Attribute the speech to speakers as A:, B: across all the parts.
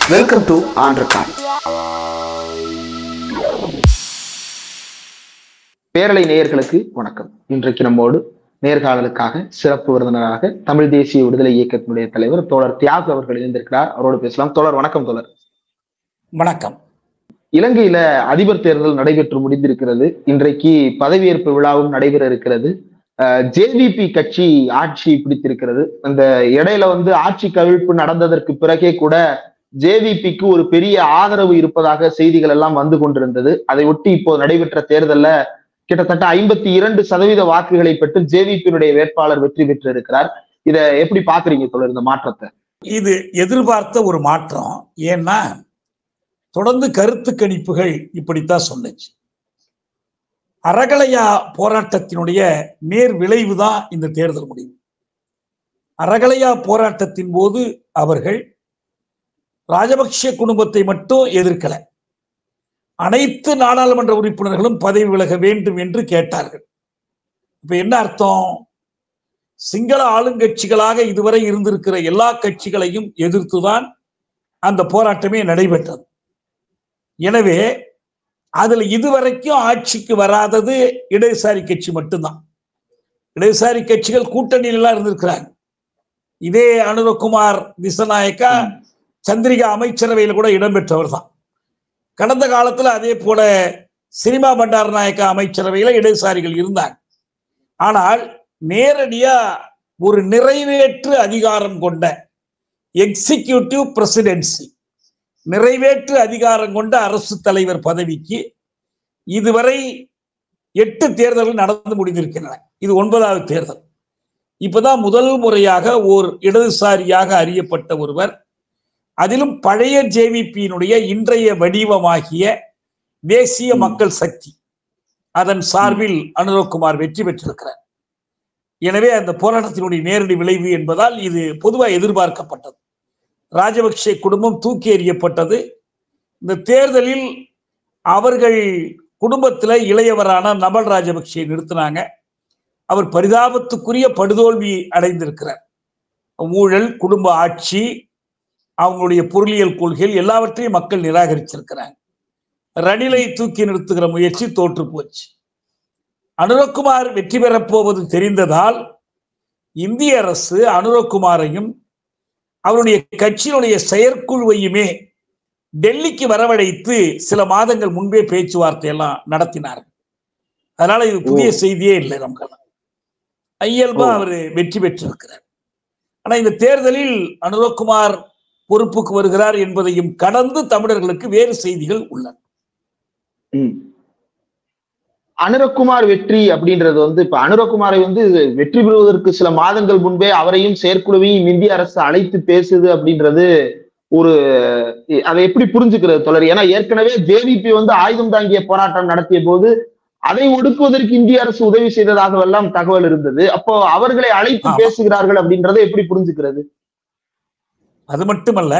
A: Welcome to on record. பேரலை நேயர்களுக்கு வணக்கம். இன்றைக்கு நம்மோடு நேர்காணலுக்காக சிறப்பு விருந்தினராக தமிழ் தேசிய விடுதலை இயக்கத்தினுடைய தலைவர் தோழர் தியாகு அவர்கள் இணைந்திருக்கிறார். அவரோடு பேசலாம். தோழர் வணக்கம். தோழர்
B: வணக்கம்.
A: இலங்கையில அதிபர் தேர்தல் நடைபெற்று முடிந்திருக்கிறது. இன்றைக்கு பதவியேற்பு விழாவும் நடைபெற இருக்கிறது. ஜேவிபி கட்சி ஆட்சி பிடித்திருக்கிறது. அந்த இடையில ஆட்சி கவிழ்ப்பு நடந்ததற்கு பிறகே கூட ஜேவிபிக்கு ஒரு பெரிய ஆதரவு இருப்பதாக செய்திகள் எல்லாம் வந்து கொண்டிருந்தது. அதை ஒட்டி இப்போ நடைபெற்ற தேர்தல்ல கிட்டத்தட்ட 52% வாக்குகளை பெற்று ஜேவிபியினுடைய வேட்பாளர் வெற்றி பெற்று இருக்கிறார். இதை எப்படி பாக்குறீங்க தோழர், இந்த மாற்றத்தை?
B: இது எதிர்பார்த்த ஒரு மாற்றம். ஏன்னா தொடர்ந்து கருத்து கணிப்புகள் இப்படித்தான் சொன்னுச்சு. அறகலையா போராட்டத்தினுடைய நேர் விளைவுதான் இந்த தேர்தல் முடிவு. அறகலையா போராட்டத்தின் போது அவர்கள் ராஜபக்ஷ குடும்பத்தை மட்டும் எதிர்க்கல, அனைத்து நாடாளுமன்ற உறுப்பினர்களும் பதவி விலக வேண்டும் என்று கேட்டார்கள். இப்ப என்ன அர்த்தம்? சிங்கள ஆளுங்கட்சிகளாக இதுவரை இருந்திருக்கிற எல்லா கட்சிகளையும் எதிர்த்துதான் அந்த போராட்டமே நடைபெற்றது. எனவே அதுல இதுவரைக்கும் ஆட்சிக்கு வராதது இடதுசாரி கட்சி மட்டும்தான். இடதுசாரி கட்சிகள் கூட்டணியில் எல்லாம் இருந்திருக்கிறாங்க. இதே அனுரகுமார் திசநாயக்கா சந்திரிகா அமைச்சரவையில் கூட இடம்பெற்றவர் தான். கடந்த காலத்துல அதே போல சினிமா பண்டார நாயக்கா அமைச்சரவையில இடதுசாரிகள் இருந்தாங்க. ஆனால் நேரடியா ஒரு நிறைவேற்று அதிகாரம் கொண்ட எக்ஸிகியூட்டிவ் பிரசிடென்சி, நிறைவேற்று அதிகாரம் கொண்ட அரசு தலைவர் பதவிக்கு இதுவரை 8 தேர்தல்கள் நடந்து முடிந்திருக்கின்றன. இது 9வது தேர்தல். இப்பதான் முதல் முறையாக ஓர் இடதுசாரியாக அறியப்பட்ட ஒருவர், அதிலும் பழைய ஜேவிபியினுடைய இன்றைய வடிவமாகிய தேசிய மக்கள் சக்தி, அதன் சார்பில் அனுரகுமார் வெற்றி பெற்றிருக்கிறார். எனவே அந்த போராட்டத்தினுடைய நேரடி விளைவு என்பதால் இது பொதுவாக எதிர்பார்க்கப்பட்டது. ராஜபக்ஷ குடும்பம் தூக்கி எறியப்பட்டது. இந்த தேர்தலில் அவர்கள் குடும்பத்தில் இளையவரான நமல் ராஜபக்ஷை நிறுத்தினாங்க. அவர் பரிதாபத்துக்குரிய படுதோல்வி அடைந்திருக்கிறார். ஊழல், குடும்ப ஆட்சி, அவங்களுடைய பொருளியல் கொள்கைகள் எல்லாவற்றையும் மக்கள் நிராகரிச்சிருக்கிறாங்க. ரணிலை தூக்கி நிறுத்துகிற முயற்சி தோற்று போச்சு. அனுரகுமார் வெற்றி பெறப் போவது தெரிந்ததால் இந்திய அரசு அனுரகுமாரையும் அவருடைய கட்சியினுடைய செயற்குழுவையுமே டெல்லிக்கு வரவழைத்து சில மாதங்கள் முன்பே பேச்சுவார்த்தை எல்லாம் நடத்தினார்கள். அதனால இது புதிய செய்தியே இல்லை. நமக்கெல்லாம் இயல்பா அவரு வெற்றி பெற்றிருக்கிறார். ஆனா இந்த தேர்தலில் அனுரகுமார் பொறுப்புக்கு வருகிறார் என்பதையும் கடந்து தமிழர்களுக்கு வேறு செய்திகள் உள்ளன.
A: அனுரகுமார் வெற்றி அப்படின்றது இப்ப அனுரகுமாரை வெற்றி பெறுவதற்கு சில மாதங்கள் முன்பே அவரையும் செயற்குழுவையும் இந்திய அரசு அழைத்து பேசுது அப்படின்றது ஒரு, அதை எப்படி புரிஞ்சுக்கிறது தொடர்? ஏன்னா ஏற்கனவே ஜேவிபி ஆயுதம் தாங்கிய போராட்டம் நடத்திய போது அதை ஒடுக்குவதற்கு இந்திய அரசு உதவி செய்ததாக எல்லாம் தகவல் இருந்தது. அப்போ அவர்களை அழைத்து பேசுகிறார்கள் அப்படின்றத எப்படி புரிஞ்சுக்கிறது?
B: அது மட்டுமல்ல,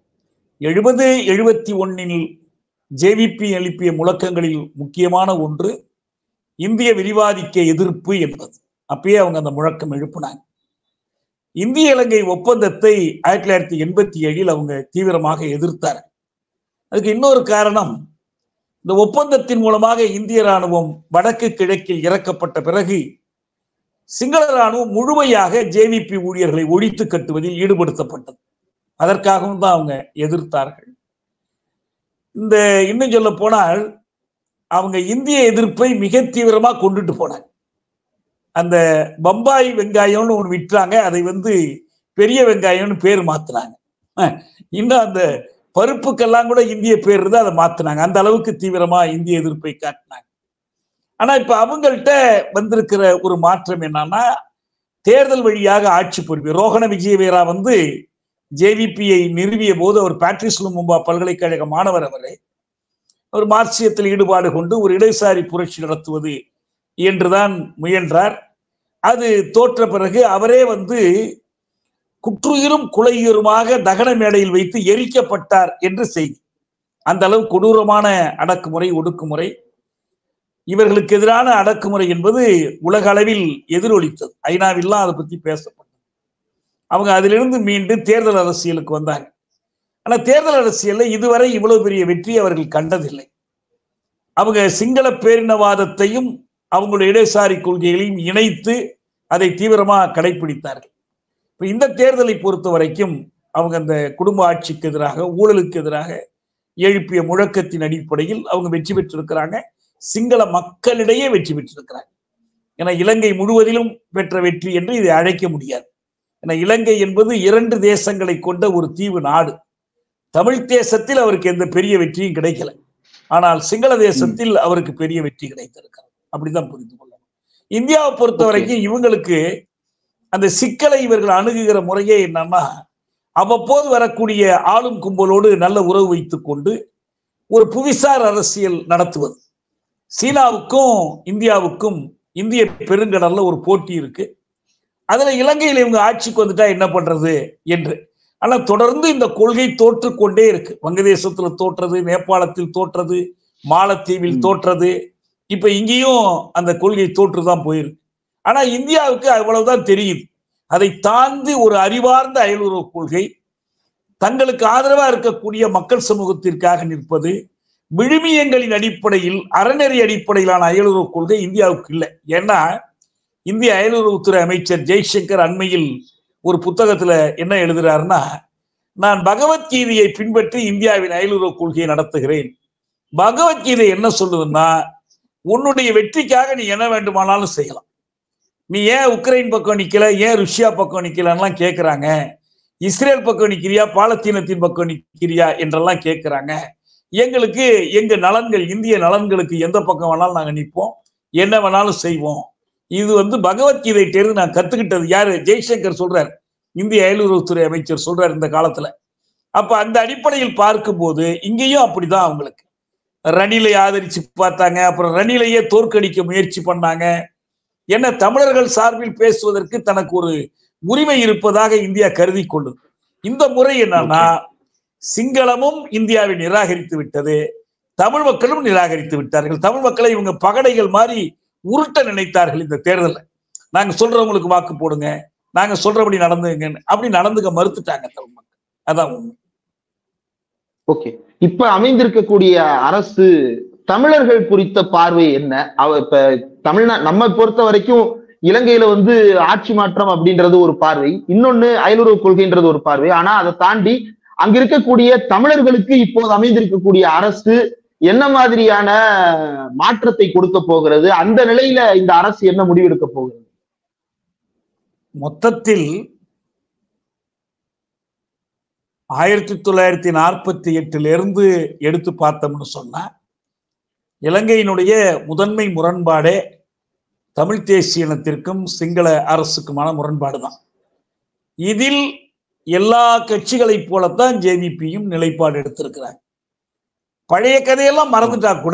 B: 70-71 ஜேவிபி எழுப்பிய முழக்கங்களில் முக்கியமான ஒன்று இந்திய விரிவாதிக்க எதிர்ப்பு என்பது. அப்பயே அவங்க அந்த முழக்கம் எழுப்பினாங்க. இந்திய இலங்கை ஒப்பந்தத்தை 1987 அவங்க தீவிரமாக எதிர்த்தார். அதுக்கு இன்னொரு காரணம், இந்த ஒப்பந்தத்தின் மூலமாக இந்திய ராணுவம் வடக்கு கிழக்கில் இறக்கப்பட்ட பிறகு சிங்கள ராணுவம் முழுமையாக ஜேவிபி ஊழியர்களை ஒழித்து கட்டுவதில் ஈடுபடுத்தப்பட்டது. அதற்காகவும் தான் அவங்க எதிர்த்தார்கள். இந்த இன்னும் சொல்ல போனால் அவங்க இந்திய எதிர்ப்பை மிக தீவிரமா கொண்டுட்டு போனாங்க. அந்த பம்பாய் வெங்காயம்னு ஒன்று விட்டுறாங்க, அதை பெரிய வெங்காயம்னு பேர் மாத்தினாங்க. இன்னும் அந்த பருப்புக்கெல்லாம் கூட இந்திய பேர் இருந்து அதை மாத்தினாங்க. அந்த அளவுக்கு தீவிரமா இந்திய எதிர்ப்பை காட்டினாங்க. ஆனா இப்ப அவங்கள்ட்ட வந்திருக்கிற ஒரு மாற்றம் என்னன்னா, தேர்தல் வழியாக ஆட்சி பொறுப்பு. ரோஹண விஜயவீரா ஜேவிபியை நிறுவிய போது அவர் பேட்ரிஸ் லுமும்பா பல்கலைக்கழக மாணவர். அவர் மார்க்சியத்தில் ஈடுபாடு கொண்டு ஒரு இடதுசாரி புரட்சி நடத்துவது என்றுதான் முயன்றார். அது தோற்ற பிறகு அவரே குற்றுயிரும் குலையுயிருமாக தகன மேடையில் வைத்து எரிக்கப்பட்டார் என்று செய்தி. அந்த அளவு கொடூரமான அடக்குமுறை, ஒடுக்குமுறை, இவர்களுக்கு எதிரான அடக்குமுறை என்பது உலக அளவில் எதிரொலித்தது. ஐநாவில்லாம் அதை பத்தி பேசப்பட்டது. அவங்க அதிலிருந்து மீண்டு தேர்தல் அரசியலுக்கு வந்தாங்க. ஆனா தேர்தல் அரசியல்ல இதுவரை இவ்வளவு பெரிய வெற்றி அவர்கள் கண்டதில்லை. அவங்க சிங்கள பேரினவாதத்தையும் அவங்களுடைய இடதுசாரி கொள்கைகளையும் இணைத்து அதை தீவிரமா கடைபிடித்தார்கள். இப்ப இந்த தேர்தலை பொறுத்த வரைக்கும் அவங்க அந்த குடும்ப ஆட்சிக்கு எதிராக, ஊழலுக்கு எதிராக எழுப்பிய முழக்கத்தின் அடிப்படையில் அவங்க வெற்றி பெற்றிருக்கிறாங்க. சிங்கள மக்களிடையே வெற்றி பெற்றிருக்கிறாங்க. ஏன்னா இலங்கை முழுவதிலும் பெற்ற வெற்றி என்று இதை அழைக்க முடியாது. ஏன்னா இலங்கை என்பது 2 தேசங்களை கொண்ட ஒரு தீவு நாடு. தமிழ் தேசத்தில் அவருக்கு எந்த பெரிய வெற்றியும் கிடைக்கல. ஆனால் சிங்கள தேசத்தில் அவருக்கு பெரிய வெற்றி கிடைத்திருக்கிறது. அப்படிதான் புரிந்து கொள்ளணும். இந்தியாவை பொறுத்த வரைக்கும் இவங்களுக்கு அந்த சிக்கலை இவர்கள் அணுகுகிற முறையே என்னன்னா, அவ்வப்போது வரக்கூடிய ஆளும் கும்பலோடு நல்ல உறவு வைத்துக் கொண்டு ஒரு புவிசார் அரசியல் நடத்துவது. சீனாவுக்கும் இந்தியாவுக்கும் இந்திய பெருங்கடல்ல ஒரு போட்டி இருக்கு. அதுல இலங்கையில் இவங்க ஆட்சிக்கு வந்துட்டா என்ன பண்றது என்று. ஆனா தொடர்ந்து இந்த கொள்கை தோற்று கொண்டே இருக்கு. வங்கதேசத்துல தோற்றது, நேபாளத்தில் தோற்றது, மாலத்தீவில் தோற்றது. இப்ப இங்கேயும் அந்த கொள்கை தோற்றுதான் போயிருக்கு. ஆனா இந்தியாவுக்கு அவ்வளவுதான் தெரியுது. அதை தாண்டி ஒரு அறிவார்ந்த அயலுறவு கொள்கை, தங்களுக்கு ஆதரவா இருக்கக்கூடிய மக்கள் சமூகத்திற்காக நிற்பது, விழுமியங்களின் அடிப்படையில், அறநெறி அடிப்படையிலான அயலுறவு கொள்கை இந்தியாவுக்கு இல்லை. ஏன்னா இந்திய அயலுறவுத்துறை அமைச்சர் ஜெய்சங்கர் அண்மையில் ஒரு புத்தகத்துல என்ன எழுதுறாருன்னா, நான் பகவத்கீதையை பின்பற்றி இந்தியாவின் அயலுறவு கொள்கையை நடத்துகிறேன். பகவத்கீதை என்ன சொல்லுதுன்னா, உன்னுடைய வெற்றிக்காக நீ என்ன வேண்டுமானாலும் செய்யலாம். நீ ஏன் உக்ரைன் பக்கம் நிக்கல, ஏன் ருஷ்யா பக்கம் நிக்கலன்னெல்லாம் கேட்கிறாங்க. இஸ்ரேல் பக்கம் நிக்கிறியா, பாலஸ்தீனத்தின் பக்கம் நிக்கிறியா என்றெல்லாம் கேட்கிறாங்க. எங்களுக்கு எங்க நலன்கள், இந்திய நலன்களுக்கு எந்த பக்கம் வேணாலும் நாங்க நிற்போம், என்ன வேணாலும் செய்வோம். இது பகவத்கீதை தேர்ந்து நான் கத்துக்கிட்டது. யாரு? ஜெய்சங்கர் சொல்றார், இந்திய அயலுறவுத்துறை அமைச்சர் சொல்றார் இந்த காலத்துல. அப்ப அந்த அடிப்படையில் பார்க்கும்போது இங்கேயும் அப்படிதான். அவங்களுக்கு ரணிலை ஆதரிச்சு பார்த்தாங்க, அப்புறம் ரணிலையே தோற்கடிக்க முயற்சி பண்ணாங்க. என்ன தமிழர்கள் சார்பில் பேசுவதற்கு தனக்கு ஒரு உரிமை இருப்பதாக இந்தியா கருதி கொள்ளுது. இந்த முறை என்னன்னா, சிங்களமும் இந்தியாவை நிராகரித்து விட்டது, தமிழ் மக்களும் நிராகரித்து விட்டார்கள். தமிழ் மக்களை இவங்க பகடைகள் மாதிரி உருட்ட நினைத்தார்கள். இந்த தேர்தலில் நாங்க சொல்றவங்களுக்கு வாக்கு போடுங்க, நாங்க சொல்றபடி நடந்துங்க, அப்படி நடந்துக்க மறுத்துட்டாங்க தமிழ் மக்கள். அதான் உண்மை.
A: ஓகே, இப்ப அமைந்திருக்கக்கூடிய அரசு தமிழர்கள் குறித்த பார்வை என்ன? இப்ப நம்ம பொறுத்த வரைக்கும் இலங்கையில ஆட்சி மாற்றம் அப்படின்றது ஒரு பார்வை, இன்னொன்னு அயலுறவு கொள்கைன்றது ஒரு பார்வை. ஆனா அதை தாண்டி அங்க இருக்கக்கூடிய தமிழர்களுக்கு இப்போது அமைந்திருக்கக்கூடிய அரசு என்ன மாதிரியான மாற்றத்தை கொடுக்க போகிறது? அந்த நிலையில இந்த அரசு என்ன முடிவெடுக்க போகிறது?
B: மொத்தத்தில் 1948 எடுத்து பார்த்தோம்னு சொன்னா, இலங்கையினுடைய முதன்மை முரண்பாடே தமிழ் தேசிய இனத்திற்கும் சிங்கள அரசுக்குமான முரண்பாடு தான். இதில் எல்லா கட்சிகளை போலத்தான் ஜேவிபியும் நிலைப்பாடு எடுத்திருக்கிறாங்க. பழைய கதையெல்லாம் மறந்துட்டா கூட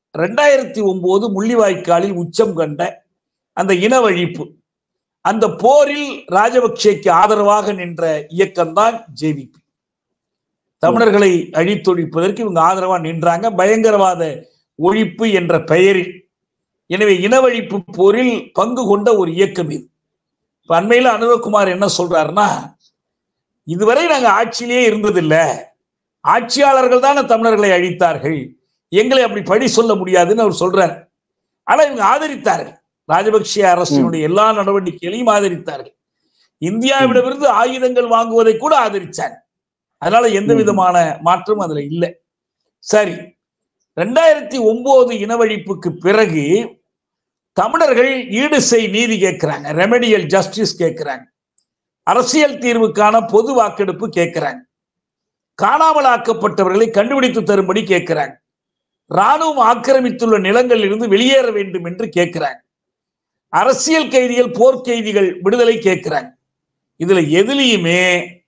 B: 2009 முள்ளிவாய்க்காலில் உச்சம் கண்ட அந்த இனவழிப்பு, அந்த போரில் ராஜபக்சேக்கு ஆதரவாக நின்ற இயக்கம்தான் ஜேவிபி. தமிழர்களை அழித்தொழிப்பதற்கு இவங்க ஆதரவா நின்றாங்க, பயங்கரவாத ஒழிப்பு என்ற பெயரில். எனவே இனவழிப்பு போரில் பங்கு கொண்ட ஒரு இயக்கம் இது. இப்ப அண்மையில அனுரகுமார் என்ன சொல்றாருன்னா, இதுவரை நாங்க ஆட்சியிலேயே இருந்ததில்லை, ஆட்சியாளர்கள் தானே தமிழர்களை அழித்தார்கள், எங்களை அப்படி பழி சொல்ல முடியாதுன்னு அவர் சொல்றார். ஆனா இவங்க ஆதரித்தார்கள், ராஜபக்சே அரசினுடைய எல்லா நடவடிக்கைகளையும் ஆதரித்தார்கள். இந்தியாவிடமிருந்து ஆயுதங்கள் வாங்குவதை கூட ஆதரிச்சாங்க. அதனால எந்த விதமான மாற்றம் அதுல இல்லை. சரி, 2009 இனவழிப்புக்கு பிறகு தமிழர்கள் ஈடு செய் நீதி கேட்கிறாங்க, ரெமெடியல் ஜஸ்டிஸ் கேட்கிறாங்க, அரசியல் தீர்வுக்கான பொது வாக்கெடுப்பு கேட்கிறாங்க, காணாமல் ஆக்கப்பட்டவர்களை கண்டுபிடித்து தரும்படி கேட்கிறாங்க, ராணுவம் ஆக்கிரமித்துள்ள நிலங்களில் இருந்து வெளியேற வேண்டும் என்று கேட்கிறாங்க, அரசியல் கைதிகள், போர்க்கைதிகள் விடுதலை கேட்கிறாங்க. இதுல எதுலையுமே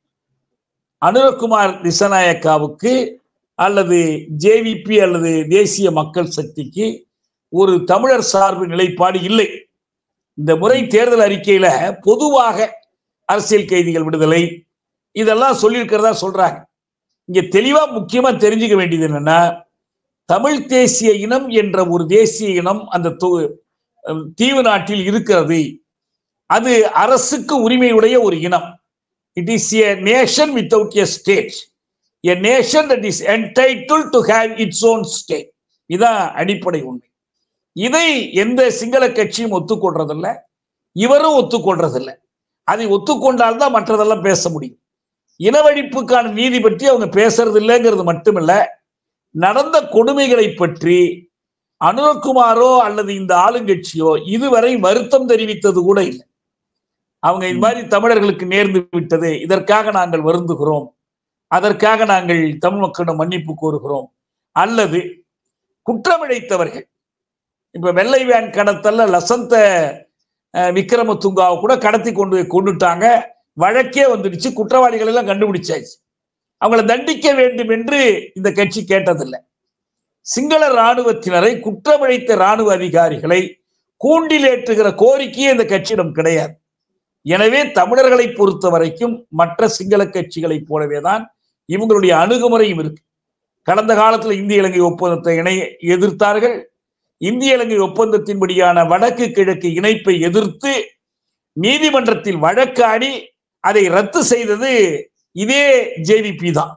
B: அனுரகுமார் திசாநாயக்காவுக்கு அல்லது ஜேவிபி அல்லது தேசிய மக்கள் சக்திக்கு ஒரு தமிழர் சார்பு நிலைப்பாடு இல்லை. இந்த முறை தேர்தல் அறிக்கையில பொதுவாக அரசியல் கைதிகள் விடுதலை இதெல்லாம் சொல்லியிருக்கிறதா சொல்றாங்க. இங்க தெளிவா முக்கியமா தெரிஞ்சுக்க வேண்டியது என்னன்னா, தமிழ் தேசிய இனம் என்ற ஒரு தேசிய இனம் அந்த தீவு நாட்டில் இருக்கிறது. அது அரசுக்கு உரிமையுடைய ஒரு இனம். It is a nation without a state. a nation that is entitled to have its own state. இதான் அடிப்படை உண்மை. இதை எந்த சிங்கள கட்சியும் ஒத்துக்கொள்றதில்லை, இவரும் ஒத்துக்கொள்றதில்லை. அதை ஒத்துக்கொண்டால்தான் மற்றதெல்லாம் பேச முடியும். இனவழிப்புக்கான நீதி பற்றி அவங்க பேசுறது இல்லைங்கிறது மட்டுமில்ல, நடந்த கொடுமைகளை பற்றி அனுரகுமாரோ அல்லது இந்த ஆளுங்கட்சியோ இதுவரை வருத்தம் தெரிவித்தது கூட இல்லை. அவங்க இது மாதிரி தமிழர்களுக்கு நேர்ந்து விட்டது, இதற்காக நாங்கள் வருந்துகிறோம், அதற்காக நாங்கள் தமிழ் மக்களிடம் மன்னிப்பு கோருகிறோம், அல்லது குற்றமிழைத்தவர்கள் இப்ப வெள்ளை வேன் கடத்தல்ல லசந்த விக்ரமதுங்காவை கூட கடத்தி கொண்டுட்டாங்க, வழக்கே வந்துடுச்சு, குற்றவாளிகள் எல்லாம் கண்டுபிடிச்சாச்சு, அவங்களை தண்டிக்க வேண்டும் என்று இந்த கட்சி கேட்டதில்லை. சிங்கள இராணுவத்தினரை, குற்றமிழைத்த இராணுவ அதிகாரிகளை கூண்டிலேற்றுகிற கோரிக்கையே இந்த கட்சியிடம் கிடையாது. எனவே தமிழர்களை பொறுத்த வரைக்கும் மற்ற சிங்கள கட்சிகளைப் போலவேதான் இவங்களுடைய அணுகுமுறையும் இருக்கு. கடந்த காலத்தில் இந்திய இலங்கை ஒப்பந்தத்தை எதிர்த்தார்கள். இந்திய இலங்கை ஒப்பந்தத்தின்படியான வடக்கு கிழக்கு இணைப்பை எதிர்த்து நீதிமன்றத்தில் வழக்காடி அதை ரத்து செய்தது இதே ஜேவிபி தான்.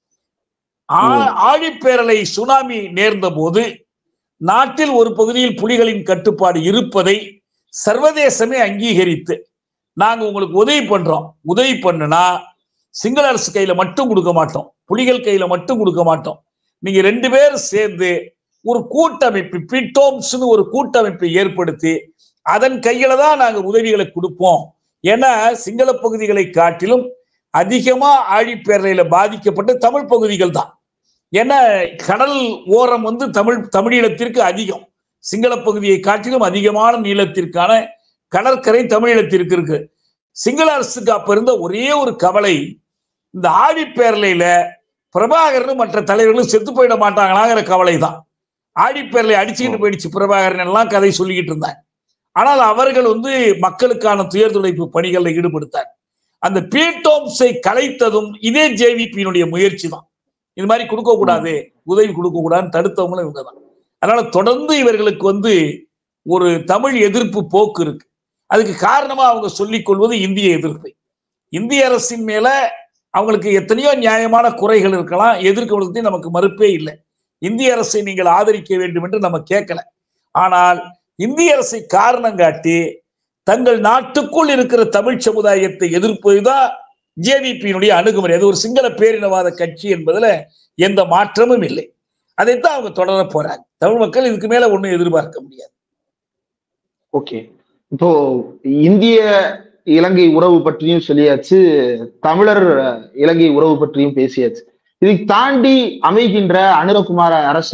B: ஆழிப்பேரலை சுனாமி நேர்ந்த போது நாட்டில் ஒரு பகுதியில் புலிகளின் கட்டுப்பாடு இருப்பதை சர்வதேசமே அங்கீகரித்து நாங்க உங்களுக்கு உதவி பண்றோம், உதவி பண்ணுனா சிங்கள அரசு கையில மட்டும் கொடுக்க மாட்டோம், புலிகள் கையில மட்டும் கொடுக்க மாட்டோம், நீங்க 2 பேர் சேர்ந்து ஒரு கூட்டமைப்பு பிட்டோம்ஸ்னு ஒரு கூட்டமைப்பை ஏற்படுத்தி அதன் கையில தான் நாங்க உதவிகளை கொடுப்போம். ஏன்னா சிங்கள பகுதிகளை காட்டிலும் அதிகமா ஆழிப்பேரலையில பாதிக்கப்பட்ட தமிழ் பகுதிகள் தான். ஏன்னா கடல் ஓரம் வந்து தமிழீழத்திற்கு அதிகம், சிங்கள பகுதியை காட்டிலும் அதிகமான நீளத்திற்கான கடற்கரை தமிழீழத்திற்கு இருக்கு. சிங்கள அரசுக்கு அப்ப இருந்த ஒரே ஒரு கவலை, இந்த ஆழிப்பேரலையில பிரபாகரன் மற்ற தலைவர்களும் செத்து போயிட மாட்டாங்களாங்கிற கவலை தான். ஆழிப்பேரலை அடிச்சுக்கிட்டு போயிடுச்சு பிரபாகரன் எல்லாம் கதை சொல்லிக்கிட்டு இருந்தாங்க. ஆனால் அவர்கள் வந்து மக்களுக்கான துயர்துடைப்பு பணிகளில் ஈடுபடுத்தார். அந்த பீட்டோம்ஸை கலைத்ததும் இதே ஜேவிபியினுடைய முயற்சி தான். இது மாதிரி கொடுக்க கூடாது, உதவி கொடுக்க கூடாதுன்னு தடுத்தவங்களும் இவங்க தான். அதனால தொடர்ந்து இவர்களுக்கு வந்து ஒரு தமிழ் எதிர்ப்பு போக்கு இருக்கு. அதுக்கு காரணமா அவங்க சொல்லிக் கொள்வது இந்திய எதிர்ப்பு. இந்திய அரசின் மேல அவங்களுக்கு எத்தனையோ நியாயமான குறைகள் இருக்கலாம், எதிர்க்கிறதுக்கு நமக்கு மறுப்பே இல்லை. இந்திய அரசை நீங்கள் ஆதரிக்க வேண்டும் என்று நம்ம கேட்கல. ஆனால் இந்திய அரசை காரணம் காட்டி தங்கள் நாட்டுக்குள் இருக்கிற தமிழ் சமுதாயத்தை எதிர்ப்பதுதான் ஜேவிபியினுடைய அணுகுமுறை. அது ஒரு சிங்கள பேரினவாத கட்சி என்பதுல எந்த மாற்றமும் இல்லை. அதைத்தான் அவங்க தொடர போறாங்க. தமிழ் மக்கள் இதுக்கு மேல ஒண்ணும் எதிர்பார்க்க முடியாது.
A: ஓகே, இப்போ இந்திய இலங்கை உறவு பற்றியும் சொல்லியாச்சு, தமிழர் இலங்கை உறவு பற்றியும் பேசியாச்சு. இதை தாண்டி அமைகின்ற அனுரகுமார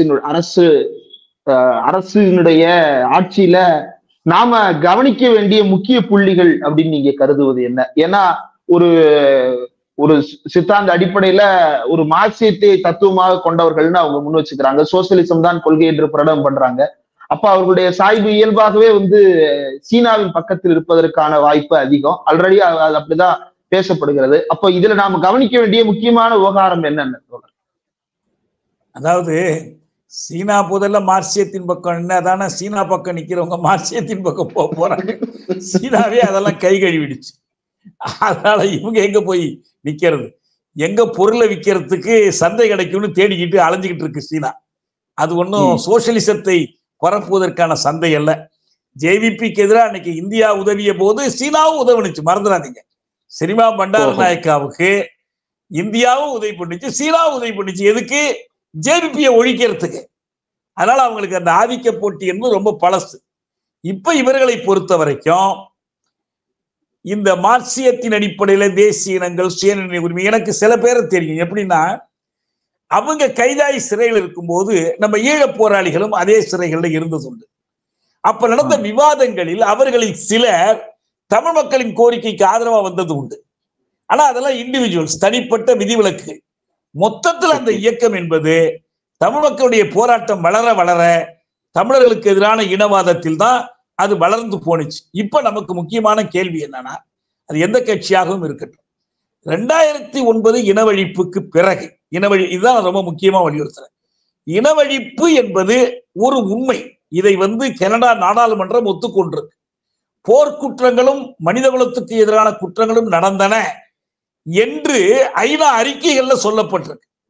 A: அரசினுடைய ஆட்சியில நாம கவனிக்க வேண்டிய முக்கிய புள்ளிகள் அப்படின்னு நீங்க கருதுவது என்ன? ஏன்னா ஒரு சித்தாந்த அடிப்படையில ஒரு மார்க்சியத்தை தத்துவமாக கொண்டவர்கள்னு அவங்க முன் வச்சுக்கிறாங்க. சோசியலிசம் தான் கொள்கை என்று பிரகடனம் பண்றாங்க. அப்ப அவர்களுடைய சாய்வு இயல்பாகவே வந்து சீனாவின் பக்கத்தில் இருப்பதற்கான வாய்ப்பு அதிகம். ஆல்ரெடி அது அப்படிதான் பேசப்படுகிறது. அப்ப இதுல நாம கவனிக்க வேண்டிய முக்கியமான விவகாரம் என்னன்னு சொல்றேன்.
B: அதாவது சீனா போதல்ல மார்க்சியத்தின் பக்கம் என்னதானே, சீனா பக்கம் நிக்கிறவங்க மார்க்சியத்தின் பக்கம் போறாங்க. சீனாவே அதெல்லாம் கை கழுவிடுச்சு. அதனால இவங்க எங்க போய் நிக்கிறது? எங்க பொருளை விற்கிறதுக்கு சந்தை கிடைக்கும்னு தேடிக்கிட்டு அலைஞ்சுக்கிட்டு இருக்கு சீனா. அது ஒன்றும் சோசியலிசத்தை பரப்புவதற்கான சந்தை அல்ல. ஜேவிபிக்கு எதிராக அன்னைக்கு இந்தியா உதவிய போது சீனாவும் உதவுனுச்சு, மறந்துடாதீங்க. சினிமா பண்டார நாயக்காவுக்கு இந்தியாவும் உதவி பண்ணிச்சு, சீனாவும் உதவி பண்ணிச்சு. எதுக்கு? ஜேவிபியை ஒழிக்கிறதுக்கு. அதனால அவங்களுக்கு அந்த ஆதிக்க போட்டி என்பது ரொம்ப பழசு. இப்ப இவர்களை பொறுத்த வரைக்கும் இந்த மார்க்சியத்தின் அடிப்படையில தேசிய இனங்கள், சுயநிர்ணய உரிமை, எனக்கு சில பேரை தெரியும். எப்படின்னா, அவங்க கைதாய் சிறையில் இருக்கும்போது நம்ம ஈழ போராளிகளும் அதே சிறைகளில் இருந்தது உண்டு. அப்ப நடந்த விவாதங்களில் அவர்களில் சிலர் தமிழ் மக்களின் கோரிக்கைக்கு ஆதரவா வந்தது உண்டு. ஆனா அதெல்லாம் இண்டிவிஜுவல்ஸ், தனிப்பட்ட விதிவிலக்கு. மொத்தத்தில் அந்த இயக்கம் என்பது தமிழ் மக்களுடைய போராட்டம் வளர வளர தமிழர்களுக்கு எதிரான இனவாதத்தில் தான் அது வளர்ந்து போனுச்சு. இப்ப நமக்கு முக்கியமான கேள்வி என்னன்னா, அது எந்த கட்சியாகவும் இருக்கட்டும், 2009 இனவழிப்புக்கு பிறகு இதுதான் ரொம்ப முக்கியமா வலியுறுத்துறேன். இனவழிப்பு என்பது ஒரு உண்மை. இதை கனடா நாடாளுமன்றம் ஒத்துக்கொண்டிருக்கு. போர்க்குற்றங்களும் மனித குலத்துக்கு எதிரான குற்றங்களும் நடந்தன என்று ஐநா அறிக்கைகள்ல சொல்லப்பட்டிருக்கு.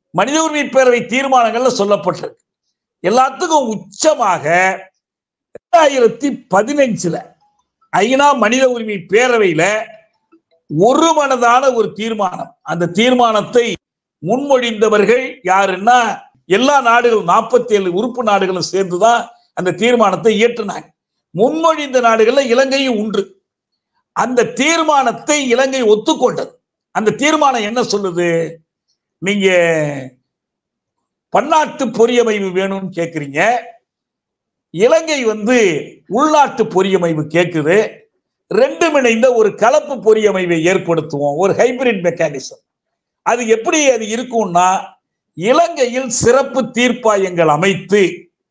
B: மனித உரிமை பேரவை தீர்மானங்கள்ல சொல்லப்பட்டிருக்கு. எல்லாத்துக்கும் உச்சமாக 2015 ஐநா மனித உரிமை பேரவையில ஒரு மனதான ஒரு தீர்மானம். அந்த தீர்மானத்தை முன்மொழிந்தவர்கள் யாருன்னா எல்லா நாடுகளும் 47 உறுப்பு நாடுகளும் சேர்ந்துதான் அந்த தீர்மானத்தை இயற்றினாங்க. முன்மொழிந்த நாடுகள்ல இலங்கையும் ஒன்று. அந்த தீர்மானத்தை இலங்கை ஒத்துக்கொண்டது. அந்த தீர்மானம் என்ன சொல்லுது? நீங்க பன்னாட்டு பொறியமைவு வேணும்னு கேக்குறீங்க, இலங்கை உள்நாட்டு பொறியமைவு கேக்குது. ரெண்டும் இணைந்த ஒரு கலப்பு பொறியமைவை ஏற்படுத்துவோம், ஒரு ஹைபிரிட் மெக்கானிசம். அது எப்படி அது இருக்கும்னா, இலங்கையில் சிறப்பு தீர்ப்பாயங்கள் அமைத்து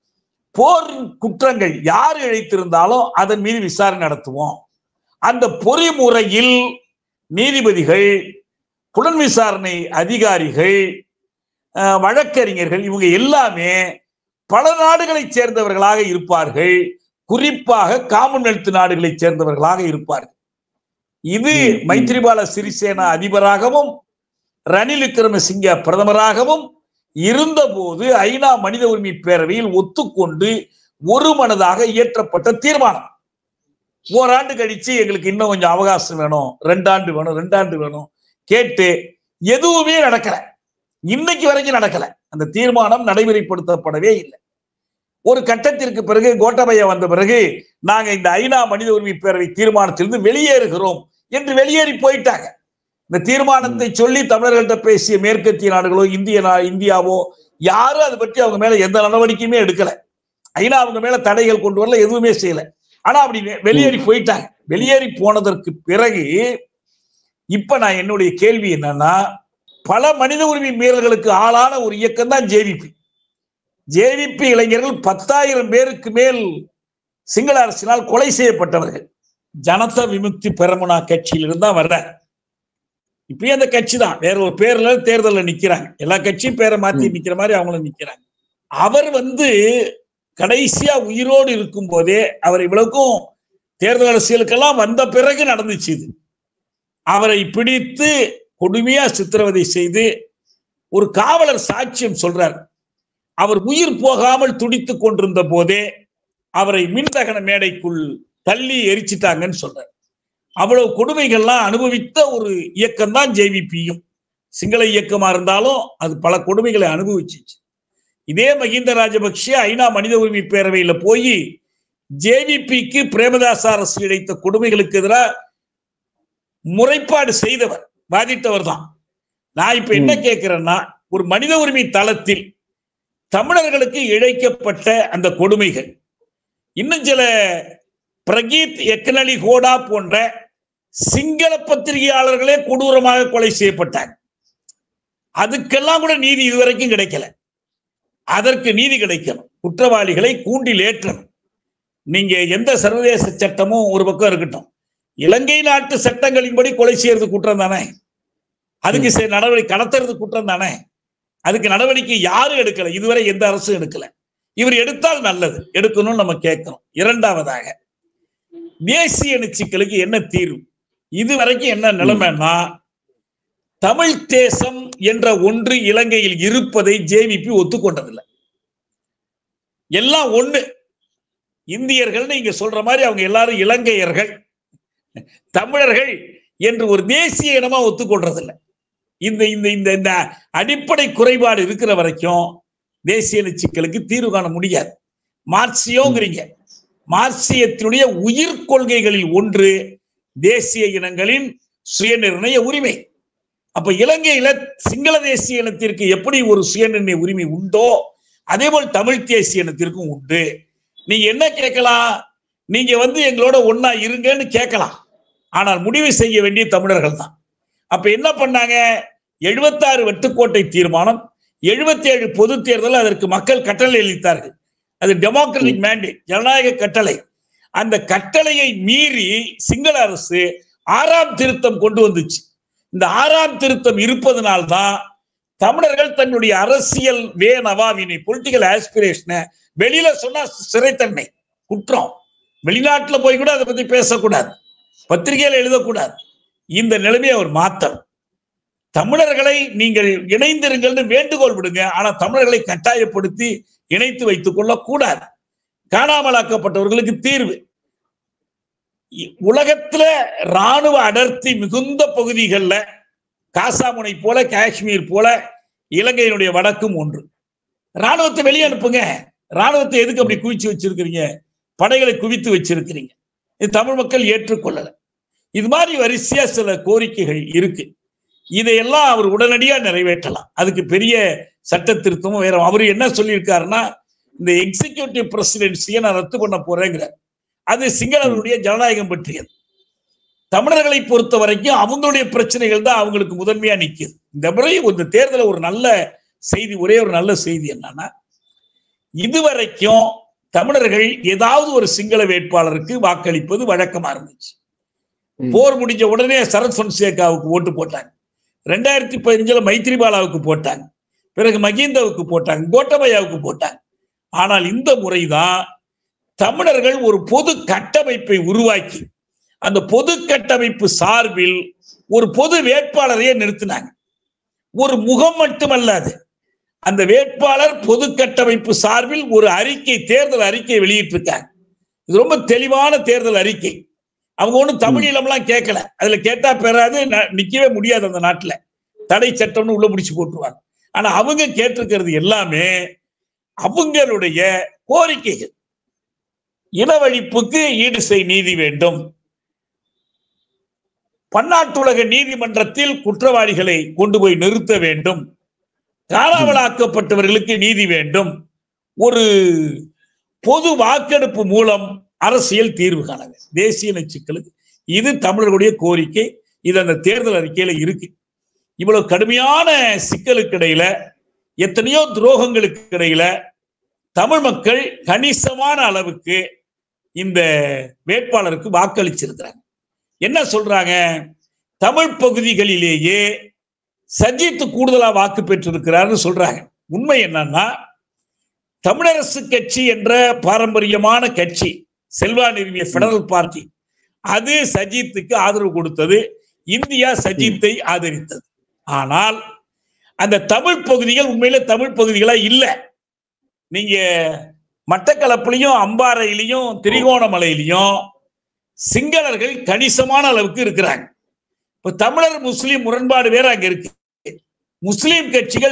B: போர் குற்றங்கள் யார் இழைத்திருந்தாலும் அதன் மீது விசாரணை நடத்துவோம். அந்த பொறிமுறையில் நீதிபதிகள், புலன் விசாரணை அதிகாரிகள், வழக்கறிஞர்கள் இவங்க எல்லாமே பல நாடுகளை சேர்ந்தவர்களாக இருப்பார்கள். குறிப்பாக காமன்வெல்த் நாடுகளை சேர்ந்தவர்களாக இருப்பார்கள். இது மைத்ரிபால சிறிசேனா அதிபராகவும் ரணில் விக்ரமசிங்கே பிரதமராகவும் இருந்த போது ஐநா மனித உரிமை பேரவையில் ஒத்துக்கொண்டு ஒரு மனதாக இயற்றப்பட்ட தீர்மானம். ஓராண்டு கழிச்சு எங்களுக்கு இன்னும் கொஞ்சம் அவகாசம் வேணும், 2 ஆண்டு வேணும், 2 ஆண்டு வேணும் கேட்டு எதுவுமே நடக்கல. இன்னைக்கு வரைக்கும் நடக்கல. அந்த தீர்மானம் நடைமுறைப்படுத்தப்படவே இல்லை. ஒரு கட்டத்திற்கு பிறகு கோட்டபய வந்த பிறகு நாங்க இந்த ஐநா மனித உரிமை பேரவை தீர்மானத்திலிருந்து வெளியேறுகிறோம் என்று வெளியேறி போயிட்டாங்க. இந்த தீர்மானத்தை சொல்லி தமிழர்கள்ட்ட பேசிய மேற்கத்திய நாடுகளோ இந்தியாவோ யாரும் அதை பற்றி அவங்க மேல எந்த நடவடிக்கையுமே எடுக்கல. ஐநா அவங்க மேல தடைகள் கொண்டு வரல, எதுவுமே செய்யல. ஆனா அப்படி வெளியேறி போயிட்டாங்க. வெளியேறி போனதற்கு பிறகு இப்ப நான் என்னுடைய கேள்வி என்னன்னா, பல மனித உரிமை மீறல்களுக்கு ஆளான ஒரு இயக்கம் தான் ஜேவிபி. ஜேவிபி இளைஞர்கள் 10,000 பேருக்கு மேல் சிங்கள அரசினால் கொலை செய்யப்பட்டவர்கள். ஜனதா விமுக்தி பெரமுனா கட்சியிலிருந்து தான் வர்ற. இப்பயே அந்த கட்சி தான் வேற ஒரு பேர்ல தேர்தலில் நிக்கிறாங்க. எல்லா கட்சியும் பேரை மாத்தி நிக்கிற மாதிரி அவங்களும் நிக்கிறாங்க. அவர் கடைசியா உயிரோடு இருக்கும் போதே, அவர் இவ்வளவுக்கும் தேர்தல் அரசியலுக்கெல்லாம் வந்த பிறகு நடந்துச்சு இது. அவரை பிடித்து கொடுமையா சித்திரவதை செய்து ஒரு காவலர் சாட்சியம் சொல்றார். அவர் உயிர் போகாமல் துடித்துக் கொண்டிருந்த போதே அவரை மின்தகன மேடைக்குள் தள்ளி எரிச்சிட்டாங்கன்னு சொல்றார். அவ்வளவு கொடுமைகள்லாம் அனுபவித்த ஒரு இயக்கம் தான் ஜேவிபியும். சிங்கள இயக்கமா இருந்தாலும் அது பல கொடுமைகளை அனுபவிச்சிச்சு. இதே மஹிந்த ராஜபக்ஷ ஐநா மனித உரிமை பேரவையில போய் ஜேவிபிக்கு பிரேமதாச அரசு இழைத்த கொடுமைகளுக்கு எதிராக முறைப்பாடு செய்தவர், வாதிட்டவர் தான். நான் இப்ப என்ன கேட்கிறேன்னா, ஒரு மனித உரிமை தளத்தில் தமிழர்களுக்கு இழைக்கப்பட்ட அந்த கொடுமைகள், இன்னும் சில பிரகீத் எக்னலி ஹோடா போன்ற சிங்கள பத்திரிகையாளர்களே கொடூரமாக கொலை செய்யப்பட்டாங்க. அதுக்கெல்லாம் கூட நீதி இதுவரைக்கும் கிடைக்கல. அதற்கு நீதி கிடைக்கணும். குற்றவாளிகளை கூண்டில் ஏற்றணும். நீங்க எந்த சர்வதேச சட்டமும் ஒரு பக்கம் இருக்கட்டும், இலங்கை நாட்டு சட்டங்களின்படி கொலை செய்யறது குற்றம் தானே, அதுக்கு நடவடிக்கை கடத்துறது குற்றம் தானே. அதுக்கு நடவடிக்கை யாரும் எடுக்கல, இதுவரை எந்த அரசும் எடுக்கல. இவர் எடுத்தால் நல்லது, எடுக்கணும்னு நம்ம கேட்கணும். இரண்டாவதாக, தேசிய சிக்கலுக்கு என்ன தீர்வு? இதுவரைக்கும் என்ன நிலைமைன்னா, தமிழ் தேசம் என்ற ஒன்று இலங்கையில் இருப்பதை ஜேவிபி ஒத்துக்கொண்டதில்லை. எல்லாம் ஒண்ணு இந்தியர்கள், நீங்க சொல்ற மாதிரி அவங்க எல்லாரும் இலங்கையர்கள், தமிழர்கள் என்று ஒரு தேசிய இனமா ஒத்துக்கொள்றதில்லை. இந்த இந்த இந்த இந்த அடிப்படை குறைபாடு இருக்கிற வரைக்கும் தேசிய சிக்கலுக்கு தீர்வு காண முடியாது. மார்க்சியோங்கிறீங்க, மார்க்சியத்தினுடைய உயிர் கொள்கைகளில் ஒன்று தேசிய இனங்களின் சுயநிர்ணய உரிமை. அப்ப இலங்கையில சிங்கள தேசிய இனத்திற்கு எப்படி ஒரு சுயநிர்ணய உரிமை உண்டோ அதே போல் தமிழ் தேசிய இனத்திற்கும் உண்டு. நீங்க என்ன கேட்கலாம், நீங்க எங்களோட ஒன்னா இருங்கன்னு கேட்கலாம். ஆனால் முடிவு செய்ய வேண்டிய தமிழர்கள் தான். அப்ப என்ன பண்ணாங்க, 76 வெட்டுக்கோட்டை தீர்மானம், 77 பொது தேர்தல், அதற்கு மக்கள் கட்டளை அளித்தார்கள். அது டெமோக்ராட்டிக் மேண்டேட், ஜனநாயக கட்டளை. அந்த கட்டளையை மீறி சிங்கள அரசு 6ஆம் திருத்தம் கொண்டு வந்துச்சு. இந்த 6ஆம் திருத்தம் இருப்பதனால்தான் தமிழர்கள் தன்னுடைய அரசியல் வேனவாவினை, பொலிட்டிக்கல் ஆஸ்பிரேஷனை வெளியில சொன்னா சிறைத்தன்மை குற்றம், வெளிநாட்டுல போய் கூட அதை பத்தி பேசக்கூடாது, பத்திரிகையில எழுதக்கூடாது. இந்த நிலைமையை அவர் மாத்தணும். தமிழர்களை நீங்கள் இணைந்திருங்கள்னு வேண்டுகோள் விடுங்க. ஆனா தமிழர்களை கட்டாயப்படுத்தி இணைத்து வைத்துக் கொள்ள கூடாது. காணாமலாக்கப்பட்டவர்களுக்கு தீர்வு. உலகத்துல ராணுவ அடர்த்தி மிகுந்த பகுதிகளில் காசாமுனை போல, காஷ்மீர் போல இலங்கையினுடைய வடக்கும் ஒன்று. ராணுவத்தை வெளியே அனுப்புங்க. ராணுவத்தை எதுக்கு அப்படி குவிச்சு வச்சிருக்கிறீங்க? படைகளை குவித்து வச்சிருக்கிறீங்க. இது தமிழ் மக்கள் ஏற்றுக்கொள்ளல. இது மாதிரி வரிசையா சில கோரிக்கைகள் இருக்கு. இதையெல்லாம் அவர் உடனடியா நிறைவேற்றலாம். அதுக்கு பெரிய சட்ட திருத்தமும் வேற. அவர் என்ன சொல்லியிருக்காருன்னா, இந்த எக்ஸிகியூட்டிவ் பிரசிடென்சியை நான் ரத்து பண்ண போறேங்கிறார். அது சிங்களர்களுடைய ஜனநாயகம் பற்றியது. தமிழர்களை பொறுத்த வரைக்கும் அவங்களுடைய பிரச்சனைகள் தான் அவங்களுக்கு முதன்மையா நிற்குது. இந்த முறை இந்த தேர்தலில் ஒரு நல்ல செய்தி, ஒரே ஒரு நல்ல செய்தி என்னன்னா, இதுவரைக்கும் தமிழர்கள் ஏதாவது ஒரு சிங்கள வேட்பாளருக்கு வாக்களிப்பது வழக்கமா இருந்துச்சு. போர் முடிஞ்ச உடனே சரத் பொன்சேகாவுக்கு ஓட்டு போட்டாங்க. 2015 மைத்ரிபாலாவுக்கு போட்டாங்க. பிறகு மகிந்தவுக்கு போட்டாங்க, கோட்டபயாவுக்கு போட்டாங்க. ஆனால் இந்த முறைதான் தமிழர்கள் ஒரு பொது கட்டமைப்பை உருவாக்கி அந்த பொது கட்டமைப்பு சார்பில் ஒரு பொது வேட்பாளரையே நிறுத்தினாங்க. ஒரு முகம் மட்டுமல்ல, அது அந்த வேட்பாளர் பொது கட்டமைப்பு சார்பில் ஒரு அறிக்கை, தேர்தல் அறிக்கை வெளியிட்டிருக்காங்க. இது ரொம்ப தெளிவான தேர்தல் அறிக்கை. அவங்க ஒன்றும் தமிழீழம்லாம் கேட்கல. அதுல கேட்டா பெறாது, நிக்கவே முடியாது. அந்த நாட்டுல தடை சட்டம்னு உள்ள முடிச்சு போட்டுருவாங்க. ஆனா அவங்க கேட்டிருக்கிறது எல்லாமே அவங்களுடைய கோரிக்கைகள். இனவழிப்புக்கு ஈடு செய் நீதி வேண்டும், பன்னாட்டுலக நீதிமன்றத்தில் குற்றவாளிகளை கொண்டு போய் நிறுத்த வேண்டும், காணாமலாக்கப்பட்டவர்களுக்கு நீதி வேண்டும், ஒரு பொது வாக்கெடுப்பு மூலம் அரசியல் தீர்வு காண வேண்டும் தேசிய சிக்கலுக்கு. இது தமிழர்களுடைய கோரிக்கை. இது அந்த தேர்தல் அறிக்கையில இருக்கு. இவ்வளவு கடுமையான சிக்கலுக்கு இடையில, எத்தனையோ துரோகங்களுக்கு இடையில தமிழ் மக்கள் கணிசமான அளவுக்கு இந்த வேட்பாளருக்கு வாக்களிச்சிருக்கிறாங்க. என்ன சொல்றாங்க? தமிழ் பகுதிகளிலேயே சஜித் கூடுதலா வாக்கு பெற்றிருக்கிறார்னு சொல்றாங்க. உண்மை என்னன்னா, தமிழரசு கட்சி என்ற பாரம்பரியமான கட்சி, செல்வா நிறுவிய பெடரல் பார்ட்டி, அது சஜித்துக்கு ஆதரவு கொடுத்தது. இந்தியா சஜித்தை ஆதரித்தது. ஆனால் அந்த தமிழ் பகுதிகள் உண்மையில தமிழ் பகுதிகளா இல்ல. நீங்க மட்டக்களப்பிலையும் அம்பாறையிலையும் திரிகோணமலையிலையும் சிங்களர்கள் கணிசமான அளவுக்கு இருக்கிறாங்க. இப்ப தமிழர் முஸ்லிம் முரண்பாடு வேற அங்க இருக்கு. முஸ்லிம் கட்சிகள்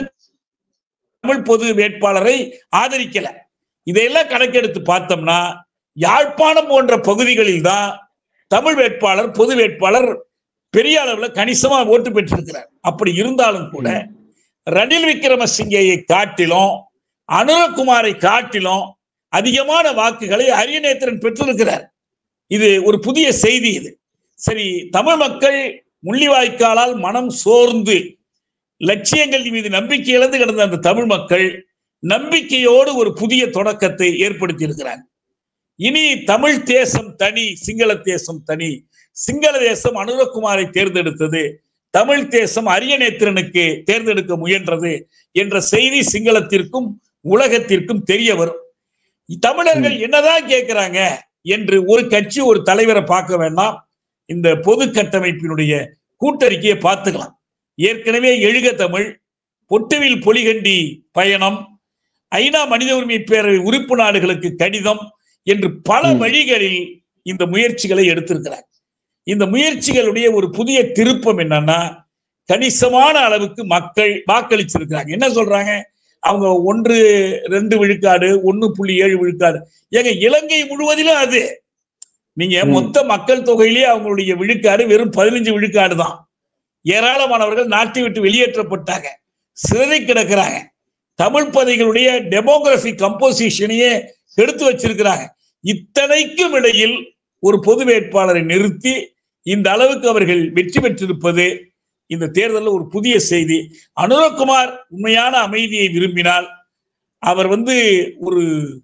B: தமிழ் பொது வேட்பாளரை ஆதரிக்கல. இதையெல்லாம் கணக்கெடுத்து பார்த்தோம்னா யாழ்ப்பாணம் போன்ற பகுதிகளில் தான் தமிழ் வேட்பாளர், பொது வேட்பாளர் பெரிய அளவுல கணிசமா ஓட்டு பெற்றிருக்கிறார். அப்படி இருந்தாலும் கூட ரணில் விக்ரமசிங்கயை காட்டிலும் அனுரகுமாரை காட்டிலும் அதிகமான வாக்குகளை அரியநேத்திரன் பெற்றிருக்கிறார். இது ஒரு புதிய செய்தி. இது சரி, தமிழ் மக்கள் முள்ளிவாய்க்காலால் மனம் சோர்ந்து லட்சியங்கள் மீது நம்பிக்கை இழந்து கிடந்த அந்த தமிழ் மக்கள் நம்பிக்கையோடு ஒரு புதிய தொடக்கத்தை ஏற்படுத்தி இருக்கிறாங்க. இனி தமிழ் தேசம் தனி, சிங்கள தேசம் தனி. சிங்கள தேசம் அனுரகுமாரை தேர்ந்தெடுத்தது, தமிழ் தேசம் அரியநேத்திரனுக்கு தேர்ந்தெடுக்க முயன்றது என்ற செய்தி சிங்களத்திற்கும் உலகத்திற்கும் தெரிய வரும். தமிழர்கள் என்னதான் கேட்கிறாங்க என்று ஒரு கட்சி, ஒரு தலைவரை பார்க்க வேண்டாம். இந்த பொது கட்டமைப்பினுடைய கூட்டறிக்கையை பார்த்துக்கலாம். ஏற்கனவே எழுக தமிழ், பொட்டுவில் பொலிகண்டி பயணம், ஐநா மனித உரிமை பேரவை உறுப்பு நாடுகளுக்கு கடிதம் என்று பல வழிகளில் இந்த முயற்சிகளை எடுத்திருக்கிறார். இந்த முயற்சிகளுடைய ஒரு புதிய திருப்பம் என்னன்னா, கணிசமான அளவுக்கு மக்கள் வாக்களிச்சிருக்கிறாங்க. என்ன சொல்றாங்க? அவங்க 1-2 விழுக்காடு, 1.7 விழுக்காடு. ஏங்க, இலங்கை முழுவதிலும் அது. நீங்க மொத்த மக்கள் தொகையிலேயே அவங்களுடைய விழுக்காடு வெறும் 15 விழுக்காடு தான். ஏராளமானவர்கள் நாட்டை விட்டு வெளியேற்றப்பட்டாங்க, சிதறி கிடக்கிறாங்க. தமிழ் பகுதிகளுடைய டெமோகிராபி கம்போசிஷனையே எடுத்து வச்சிருக்கிறாங்க. இத்தனைக்கும் இடையில் ஒரு பொது வேட்பாளரை நிறுத்தி இந்த அளவுக்கு அவர்கள் வெற்றி பெற்றிருப்பது இந்த தேர்தலில் ஒரு புதிய செய்தி. அனுரகுமார் உண்மையான அமைதியை விரும்பினால், அவர் ஒரு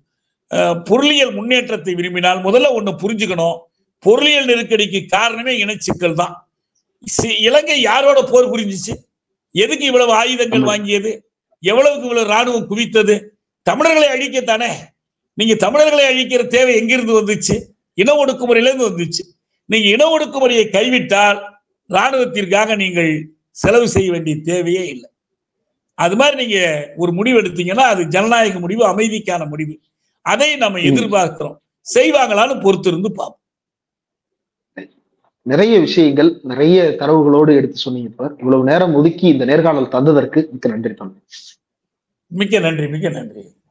B: பொருளியல் முன்னேற்றத்தை விரும்பினால், முதல்ல ஒண்ணு புரிஞ்சுக்கணும், பொருளியல் நெருக்கடிக்கு காரணமே இனச்சிக்கல் தான். இலங்கை யாரோட போர் புரிஞ்சிச்சு? எதுக்கு இவ்வளவு ஆயுதங்கள் வாங்கியது? எவ்வளவுக்கு இவ்வளவு ராணுவம் குவித்தது? தமிழர்களை அழிக்கத்தானே. நீங்க தமிழர்களை அழிக்கிற தேவை எங்கிருந்து வந்துச்சு? இன ஒடுக்குமுறையிலிருந்து வந்துச்சு. நீங்க இன ஒடுக்குமுறையை கைவிட்டால் ராணுவத்திற்காக நீங்கள் செலவு செய்ய வேண்டிய தேவையே இல்லை. அது மாதிரி நீங்க ஒரு முடிவு எடுத்தீங்கன்னா அது ஜனநாயக முடிவு, அமைதிக்கான முடிவு. அதை நம்ம எதிர்பார்க்கிறோம். செய்வாங்களான்னு பொறுத்து இருந்து பார்ப்போம்.
A: நிறைய விஷயங்கள், நிறைய தரவுகளோடு எடுத்து சொன்னீங்க. இவ்வளவு நேரம் ஒதுக்கி இந்த நேர்காணல் தந்ததற்கு மிக்க நன்றி.
B: மிக்க நன்றி, மிக்க நன்றி.